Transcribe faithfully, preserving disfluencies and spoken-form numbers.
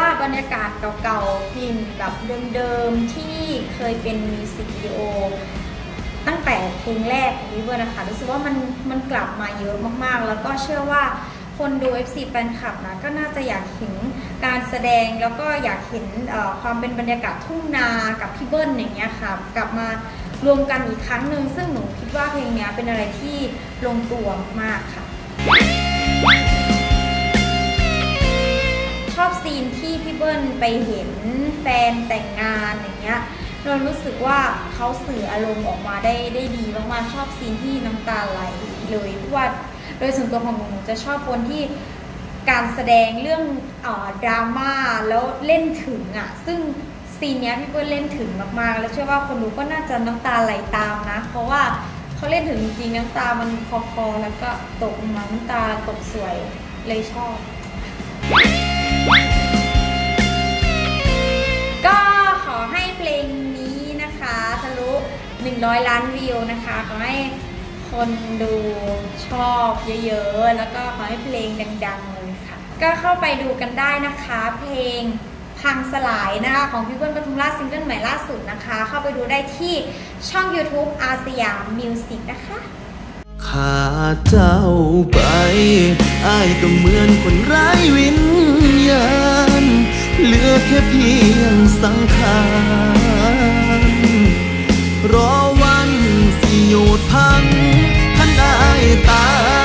ว่าบรรยากาศเก่าๆกลิ่นแบบเดิมๆที่เคยเป็นมิวสิกวิดีโอตั้งแต่เพลงแรกของพี่เบิร์ดนะคะรู้สึกว่ามันมันกลับมาเยอะมากๆแล้วก็เชื่อว่าคนดู เอฟ ซี แฟนคลับนะก็น่าจะอยากเห็นการแสดงแล้วก็อยากเห็นความเป็นบรรยากาศทุ่งนากับพี่เบิร์ดอย่างเงี้ยค่ะกลับมารวมกันอีกครั้งหนึ่งซึ่งหนูคิดว่าเพลงนี้เป็นอะไรที่ลงตัวมากค่ะชอบซีนที่พี่เบิ้ลไปเห็นแฟนแต่งงานอย่างเงี้ยเรารู้สึกว่าเขาสื่ออารมณ์ออกมาได้ได้ดีมากๆชอบซีนที่น้ำตาไหลเลยเพราะว่าโดยส่วนตัวของหนูจะชอบคนที่การแสดงเรื่องเอ่อดราม่าแล้วเล่นถึงอ่ะซึ่งซีนนี้พี่เบิ้ลเล่นถึงมากๆแล้วเชื่อว่าคนดูก็น่าจะน้ำตาไหลตามนะเพราะว่าเขาเล่นถึงจริงๆน้ำตามันคลอๆแล้วก็ตกมาน้ำตาตกสวยเลยชอบก็ขอให้เพลงนี้นะคะทะลุหนึ่งร้อยล้านวิวนะคะขอให้คนดูชอบเยอะๆแล้วก็ขอให้เพลงดังๆเลยค่ะก็เข้าไปดูกันได้นะคะเพลงพังสลายนะคะของพี่เบิ้ลปทุมราชซิงเกิลใหม่ล่าสุดนะคะเข้าไปดูได้ที่ช่อง ยูทูบ อาสยามมิวสิกนะคะขาดเจ้าไปอ้ายก็เหมือนคนไร้วิญญาณเหลือแค่เพียงสังขารรอวันสิโยดพังขันอ้ายตาย